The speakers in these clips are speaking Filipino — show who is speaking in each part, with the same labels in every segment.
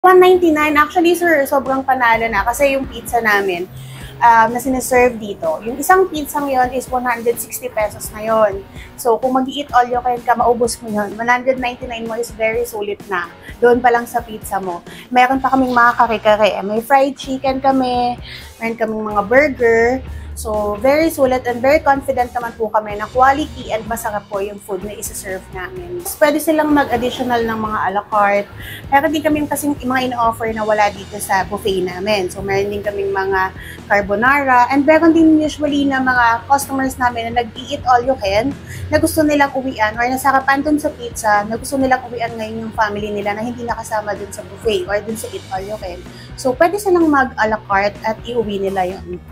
Speaker 1: $199. Actually, sir, sobrang panalo na kasi yung pizza namin na sinaserve dito. Yung isang pizza ngayon is 160 pesos na yon. So, kung mag-eat all you can ka, maubos mo yun. 199 mo is very sulit na. Doon pa lang sa pizza mo. Meron pa kaming mga kare-kare. May fried chicken kami, meron kaming mga burger. So, very sulit and very confident naman po kami na quality and masarap po yung food na isa-serve namin. Pwede silang mag-additional ng mga a la carte. Meron din kaming kasing mga in-offer na wala dito sa buffet namin. So, meron din kaming mga carbonara. And meron din usually na mga customers namin na nag-eat all you can, na gusto nilang uwian or nasarapan dun sa pizza, na gusto nilang uwian ngayon yung family nila na hindi nakasama dun sa buffet or dun sa eat all you can. So, pwede silang mag-a la carte at iuwi nila yun.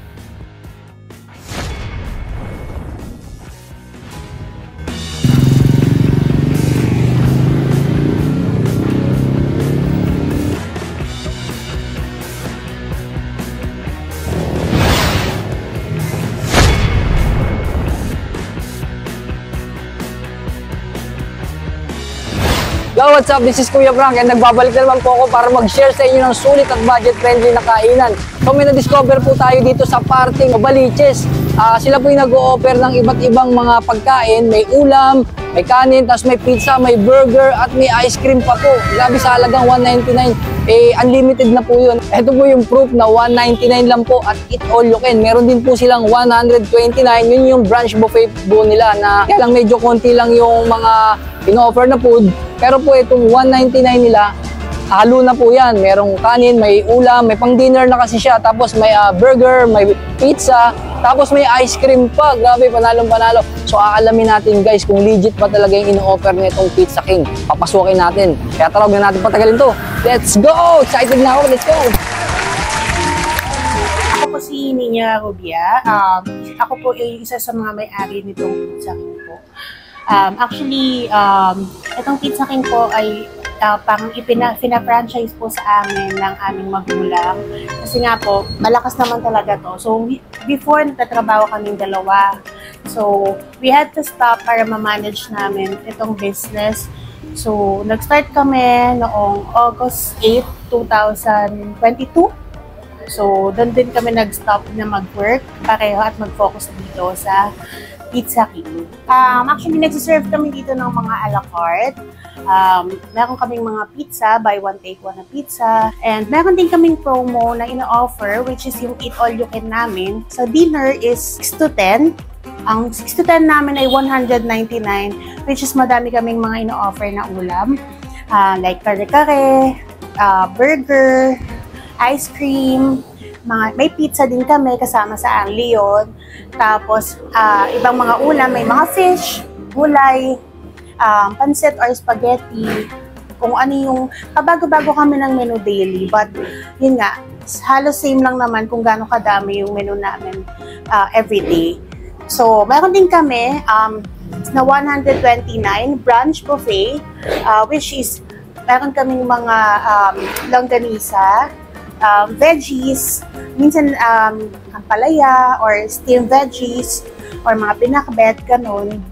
Speaker 2: Yo, what's up? This is Kuya Frank and nagbabalik na naman po ako para mag-share sa inyo ng sulit at budget-friendly na kainan. So may na-discover po tayo dito sa parting Novaliches. Sila po yung nag-o-offer ng iba't ibang mga pagkain. May ulam, may kanin, tapos may pizza, may burger, at may ice cream pa po. Grabe sa halagang $199. Unlimited na po yun. Ito po yung proof na $199 lang po at eat all you can. Meron din po silang $129. Yun yung brunch buffet po nila na kaya lang medyo konti lang yung mga in-offer na food. Pero po itong $199 nila, halo na po yan. Merong kanin, may ulam, may pang dinner na kasi siya. Tapos may burger, may pizza, tapos may ice cream pa. Grabe, panalong panalo. So aalamin natin guys kung legit pa talaga yung in-offer nitong Pizza King. Papasukin natin. Kaya tara, huwag na natin patagalin to. Let's go! Excited na ako. Let's go!
Speaker 1: Ako po si Nina Rubia. Ako po ay isa sa mga may-ari nitong Pizza King po. Actually, itong Pizza King po ay parang fina-franchise po sa amin ng aming magulang. Kasi nga po, malakas naman talaga to. So, before nagtatrabaho kaming dalawa. So, we had to stop para ma-manage namin itong business. So, nag-start kami noong August 8, 2022. So, doon din kami nag-stop na mag-work pareho at mag-focus dito sa Pizza King. Actually, nagsiserve kami dito ng mga a la carte. Meron kaming mga pizza, buy one take one na pizza. And meron din kaming promo na ina-offer, which is yung eat all you can namin. So, dinner is 6 to 10. Ang 6 to 10 namin ay $199, which is madami kaming mga ina-offer na ulam. Like kare-kare, burger, ice cream, may pizza din kami kasama sa Ang Leon. Tapos, ibang mga ulam, may mga fish, gulay, pancit or spaghetti, kung ano yung, kabago-bago kami ng menu daily. But, yun nga, halos same lang naman kung gaano kadami yung menu namin everyday. So, meron din kami na $129 brunch buffet, which is, meron kaming mga longganisa, veggies, minsan ampalaya or steamed veggies or mga pinakbet, ganun.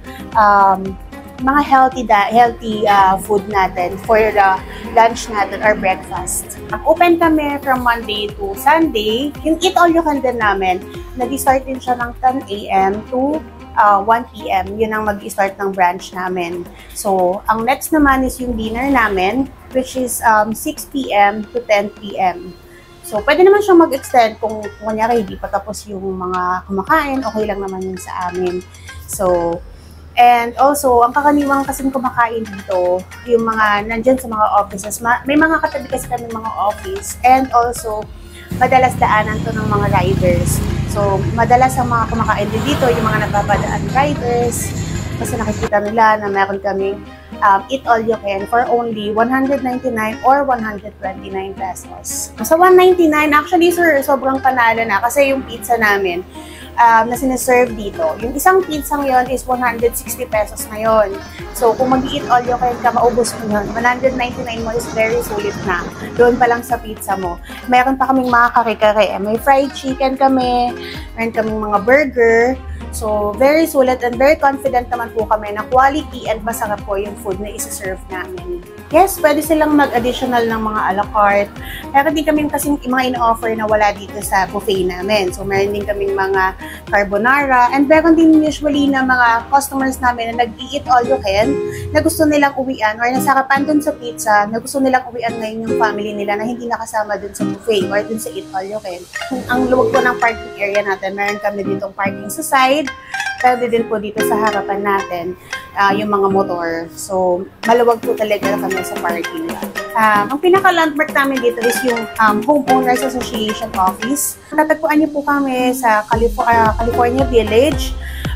Speaker 1: Mga healthy food natin for the lunch natin or breakfast. Open kami from Monday to Sunday. Yung eat all you can din namin, nag-start din siya ng 10 a.m. to 1 p.m. Yun ang mag-start ng branch namin. So, ang next naman is yung dinner namin, which is 6 p.m. to 10 p.m. So, pwede naman siyang mag-extend kung kunyari hindi pa tapos yung mga kumakain, okay lang naman yun sa amin. So, and also, ang kakaniwang kasing kumakain dito, yung mga nandyan sa mga offices, may mga katabi kasi kami mga office, and also, madalas daanan to ng mga riders. So, madalas ang mga kumakain din dito, yung mga nagpapadaan riders, kasi nakikita nila na meron kaming eat all you can for only $199 or $129 pesos. Sa $199, actually sir, sobrang panalo na kasi yung pizza namin na sinaserve dito. Yung isang pizza ngayon is 160 pesos na yun. So, kung mag-eat all you can ka, maubos mo yun. 199 mo is very sulit na. Doon pa lang sa pizza mo. Meron pa kaming mga kare-kare. May fried chicken kami, meron kaming mga burger. So, very sulit and very confident naman po kami na quality and masarap po yung food na isa-serve namin. Yes, pwede silang mag-additional ng mga a la carte. Pero di kami kasing mga in-offer na wala dito sa buffet namin. So, meron din kaming mga carbonara. And meron din usually na mga customers namin na nag-eat all you can, na gusto nilang uwian or nasarapan dun sa pizza, na gusto nilang uwian ngayon yung family nila na hindi nakasama dun sa buffet or dun sa eat all you can. Ang luwag po ng parking area natin, meron kami ditong parking sa side. Pwede din po dito sa harapan natin yung mga motor. So, maluwag po talaga kami sa parking lot. Ang pinaka-landmark namin dito is yung Homeowners Association Office. Tatagpuan niyo po kami sa California Village,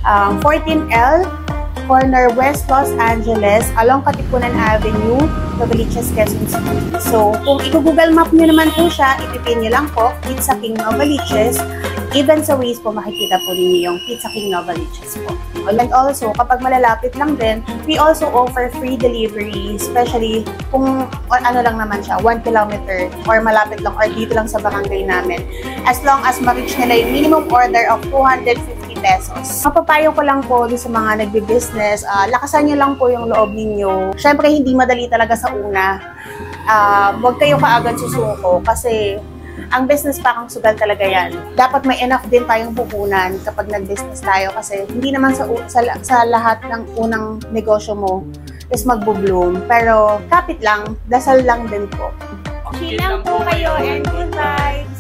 Speaker 1: 14L, corner West Los Angeles, along Katipunan Avenue, Novaliches, Quezon City. So, kung i-google map niyo naman po siya, ipipin niyo lang po, Pizza King Novaliches. Even sa Waze po, makikita po ninyo yung Pizza King Novaliches po. And also, kapag malalapit lang din, we also offer free delivery, especially kung ano lang naman siya, 1 kilometer or malapit lang or dito lang sa barangay namin. As long as ma-reach nila yung minimum order of 250 pesos. Mapapayo ko lang po sa mga nagbi-business, lakasan nyo lang po yung loob ninyo. Siyempre, hindi madali talaga sa una. Huwag kayo kaagad susuko kasi ang business parang sugal talaga yan. Dapat may enough din tayong puhunan kapag nag-business tayo kasi hindi naman sa lahat ng unang negosyo mo is magbo-bloom. Pero kapit lang, dasal lang din po. Chill lang po kayo and good vibes!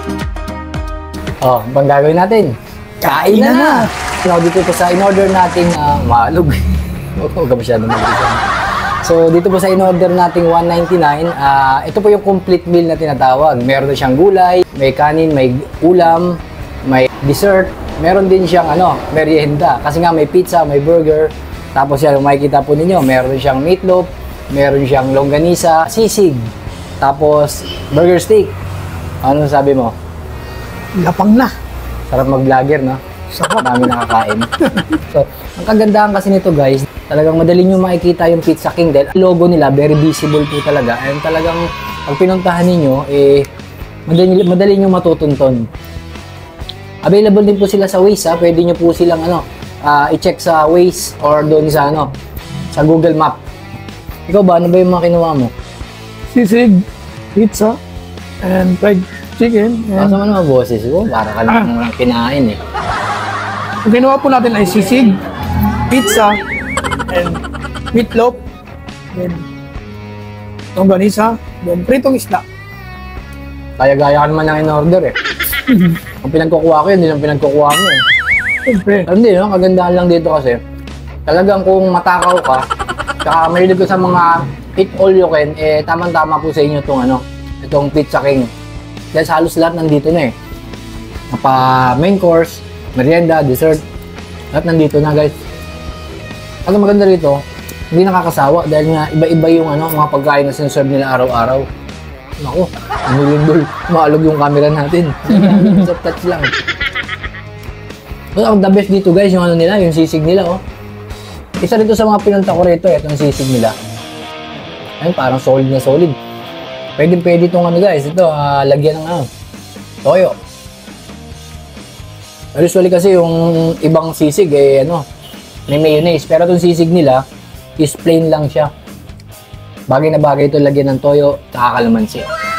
Speaker 2: Oh, bang gagawin natin? Kain na! So, dito po sa in-order nating maalog. Huwag ka masyado mag-isa. So, dito po sa in-order nating $199, ito po yung complete meal na tinatawag. Meron na siyang gulay, may kanin, may ulam, may dessert, meron din siyang merienda. Kasi nga may pizza, may burger. Tapos yan, makikita po ninyo, meron siyang meatloaf, meron siyang longganisa, sisig, tapos burger steak. Ano sabi mo?
Speaker 3: Lapang na.
Speaker 2: Sarap mag-vlogger, no?
Speaker 3: Sarap.
Speaker 2: Dami nakakain. So, ang kagandahan kasi nito guys, talagang madali nyo makikita yung Pizza King dahil logo nila, very visible po talaga. And talagang pag pinuntahan ninyo, madali nyo matutunton. Available din po sila sa Waze, ha? Pwede nyo po silang i-check sa Waze or doon sa sa Google Map. Ikaw ba, ano ba yung mga kinuha mo?
Speaker 3: Sisig, pizza, and fried chicken.
Speaker 2: Kaso mo naman boses ko, para ka lang kinain eh.
Speaker 3: Ang ginawa po natin ay sisig, pizza, and meatloaf, then longganisa, then pritong isda.
Speaker 2: Kaya-gaya ka naman ng in-order eh. Ang pinagkukuha ko yun, hindi lang pinagkukuha mo eh.
Speaker 3: Siyempre.
Speaker 2: Hindi, no? Kagandahan lang dito kasi, talagang kung matakaw ka, tsaka mahilig ko sa mga eat all you can, tamang-tama po sa inyo itong Pizza King. Dahil halos lahat nandito na eh. Main course, merienda, dessert, lahat nandito na guys. At ang maganda rito, hindi nakakasawa dahil nga iba-iba yung mga pagkain na sinaserve nila araw-araw. Naku, umulindol, maalog yung camera natin. Soft touch lang. So, ang the best dito guys, yung nila, yung sisig nila oh. Isa rito sa mga pinunta ko rito, itong sisig nila. Ayun, parang solid na solid. Pwede itong guys, ito, lagyan ng toyo. Usually kasi yung ibang sisig may mayonnaise, pero itong sisig nila is plain lang siya. Bagay na bagay ito lagyan ng toyo, tsaka kalamansi.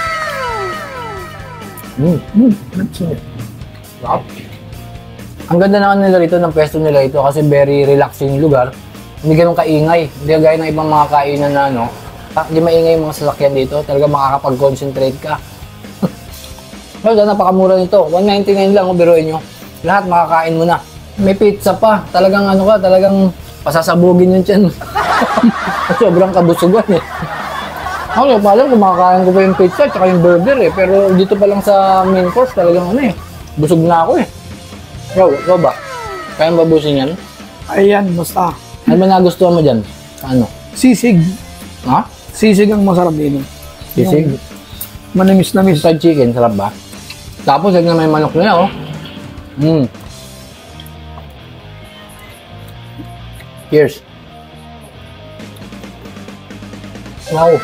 Speaker 2: Wow. Ang ganda na nila rito, ng pwesto nila ito kasi very relaxing lugar. Hindi ganun kaingay, hindi gaya ng ibang mga kainan na hindi maingay yung mga sasakyan dito, talaga makakapag-concentrate ka. Well, napakamura nito, $199 lang, biruin nyo. Lahat makakain mo na. May pizza pa, talagang talagang pasasabugin yung tiyan. Sobrang kabusugan eh. Ako, alam kung makakain ko pa yung pizza at yung burger eh, pero dito pa lang sa main course talagang busog na ako eh. Ikaw ba? Kaya mo babusin yan?
Speaker 3: Ayan, basta.
Speaker 2: Ano ba nagustuhan mo dyan?
Speaker 3: Sisig.
Speaker 2: Ha?
Speaker 3: Sisig ang masarap dito.
Speaker 2: Sisig?
Speaker 3: Manamis na miss.
Speaker 2: Fried chicken, sarap ba? Tapos, na may manok nila, oh. Cheers. Wow.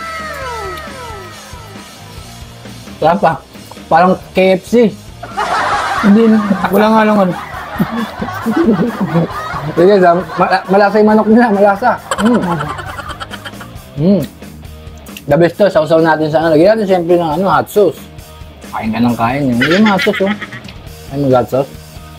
Speaker 2: Sarap pa. Parang KFC.
Speaker 3: Hindi na. Wala nga lang
Speaker 2: Sige, malasa yung manok nila, malasa. The best to, sausaw natin sa ano. Lagyan natin siyempre ng ano, hot sauce. Kain ka ng kain yun. Hindi yung hot sauce, oh. Ay, mag hot sauce.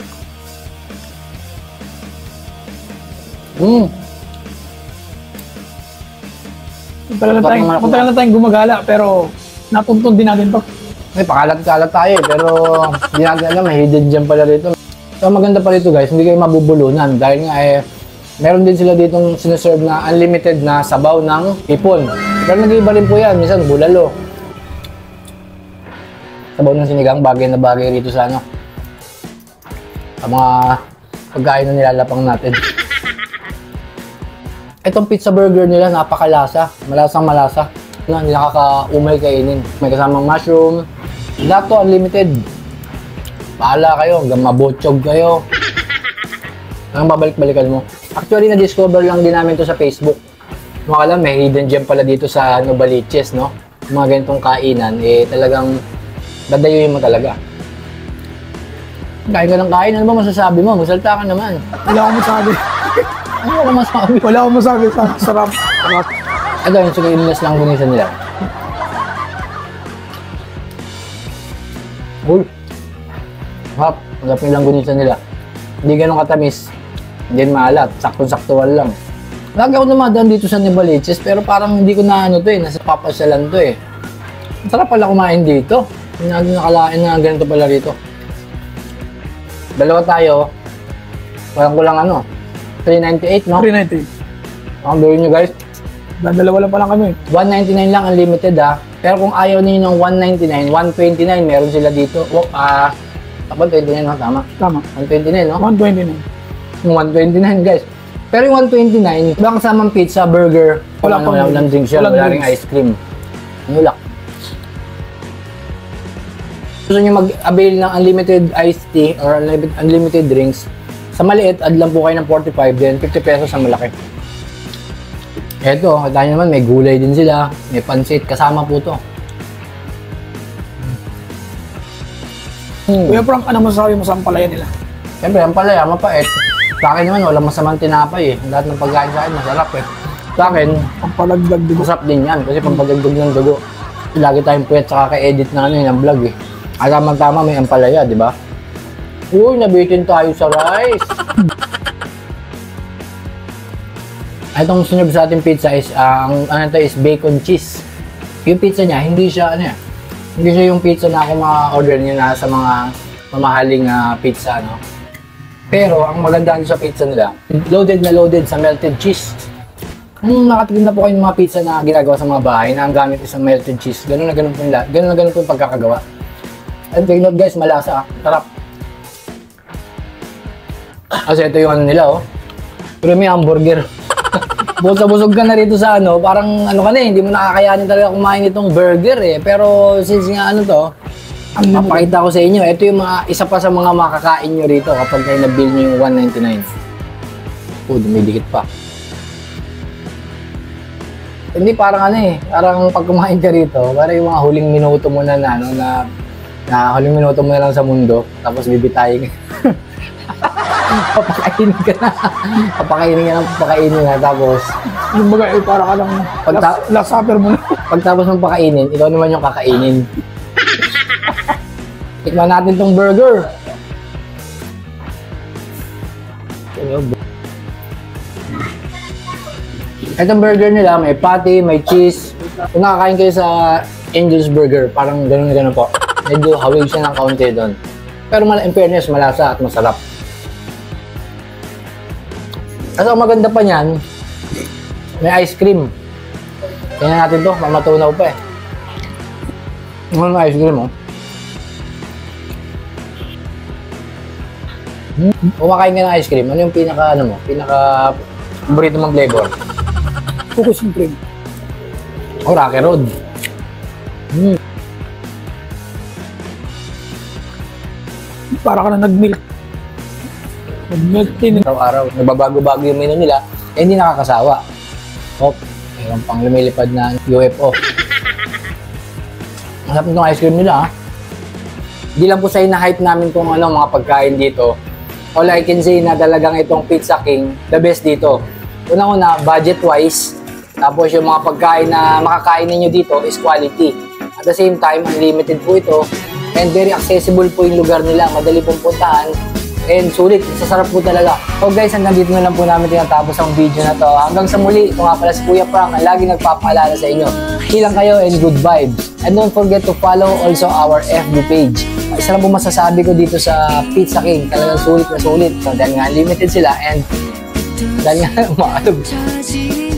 Speaker 3: Matagal na tayong gumagala, pero natuntun din natin to.
Speaker 2: May pakalat-kalat tayo eh, pero hindi natin alam, may hidden gem pala rito. So maganda pa rito guys, hindi kayo mabubulunan dahil nga meron din sila ditong sineserve na unlimited na sabaw ng hipon. Pero nag-iiba rin po yan, minsan bulalo. Sabaw ng sinigang, bagay na bagay rito sa ano. Ang mga pagkain na nilalapang natin. Itong pizza burger nila, napakalasa. Malasang malasa. Hindi nakaka-umay kainin. May kasamang mushroom. Lahat to unlimited. Bahala kayo, hanggang mabotsog kayo. Hanggang babalik-balikan mo. Actually, na-discover lang din namin to sa Facebook. Mga alam, may hidden gem pala dito sa Novaliches, no? Mga ganitong kainan, talagang dadayuin mo talaga. Kain ka ng kain, ano ba masasabi mo? Magsalta ka naman.
Speaker 3: Wala akong masabi.
Speaker 2: Ano ka masabi?
Speaker 3: Wala akong masabi. Sarap.
Speaker 2: Ito, yung sulinas lang gunisan nila. Uy! Hap, magap nilang gunisan nila. Hindi ganun katamis. Hindi maalat. Sakto-saktuan lang. Lagi ako namadaan dito sa Novaliches, pero parang hindi ko na ano to nasa papasyalan to eh. Masarap pala kumain dito. Hindi natin nakalain na ganito pala rito. Dalawa tayo. Walang kulang ano. 398, no?
Speaker 3: 390.
Speaker 2: Ang gawin nyo guys.
Speaker 3: Dalawa lang pala kami.
Speaker 2: 199 lang unlimited Pero kung ayaw niyo ng 199, 129 meron sila dito. 129 no? Tama?
Speaker 3: Tama.
Speaker 2: 129 no?
Speaker 3: 129.
Speaker 2: Yung 129 guys. Pero yung 129, walang kasamang pizza, burger, walang drinks yan, wala ring ice cream. Nulak. Gusto nyo mag-avail ng unlimited iced tea or unlimited drinks, sa maliit, add lang po kayo ng 45, then 50 pesos sa malaki. Eto, kita nyo naman, may gulay din sila, may pansit, kasama po to.
Speaker 3: Kuya Frank, ano masasabi mo sa ampalaya nila?
Speaker 2: Siyempre, ang palaya, mapait. Sa akin naman, walang masamang tinapay eh. Lahat ng pagkain sa akin, masarap eh. Sa akin,
Speaker 3: Ang palagdag dugo.
Speaker 2: masarap din yan kasi pampagdagdag ng dugo. Lagi tayong puyat sa kaka-edit na ng vlog eh. Tama may ampalaya, di ba? Uy, nabitin tayo sa rice. Itong sunod sa ating pizza is, ang ano to is bacon cheese. Yung pizza niya, hindi siya hindi siya yung pizza na ako ma-order niyo na sa mga mamahaling pizza, no? Pero, ang maganda sa pizza nila, loaded na loaded sa melted cheese. Nakatikim na po kayo ng mga pizza na ginagawa sa mga bahay na ang gamit is ang melted cheese. Ganun na ganun po yung pagkakagawa. And take note guys, malasa. Sarap. Kasi ito yung ano nila, oh. Pero may hamburger. Busog ka na rito sa ano, parang ano ka na hindi mo nakakayanin talaga kumain itong burger eh. Pero since nga ano to, papakita ko sa inyo, ito yung isa pa sa mga makakain nyo rito kapag kayo na-bill nyo yung 199. Dumidikit pa. Hindi parang ano eh, parang pag kumain ka rito, parang yung mga huling minuto mo na huling minuto mo na lang sa mundo, tapos bibitayin ka. Papakainin ka na, tapos
Speaker 3: Yung baga, para ka lang last supper mo na.
Speaker 2: pagtapos mong pakainin, ikaw naman yung kakainin. Tikman natin tong burger. Itong burger nila, may patty, may cheese. Kung nakakain kayo sa Angel's Burger, parang ganun po. Medyo hawig siya ng kaunti doon. Pero in fairness, malasa at masarap. At ang maganda pa niyan, may ice cream. Tingnan natin to, mamatunaw pa eh. Ano ice cream, oh? Kumakain ka ng ice cream, ano yung pinaka paborito mong flavor?
Speaker 3: Cookies and cream.
Speaker 2: O, Rocky Road.
Speaker 3: Para ka na nag-milk. Nag-milk tin.
Speaker 2: Araw-araw, nagbabago-bago yung menu nila, hindi nakakasawa. Mayroon pang lumilipad na UFO. Masarap itong ice cream nila, ha? Hindi lang po sa hype namin kung ano mga pagkain dito. All I can say na talagang itong Pizza King, the best dito. Unang-una, budget-wise, Tapos yung mga pagkain na makakain ninyo dito is quality. At the same time, unlimited po ito. And very accessible po yung lugar nila. Madali pong puntahan. And sulit, sasarap po talaga. So guys, hanggang dito na lang po namin tinatapos ang video na to. Hanggang sa muli, ito nga pala si Kuya Frank ang lagi nagpapaalala sa inyo. Chilang kayo and good vibes. And don't forget to follow also our FB page. Isa lang po masasabi ko dito sa Pizza King. Talagang sulit na sulit. So dahil nga unlimited sila and dahil nga maalog.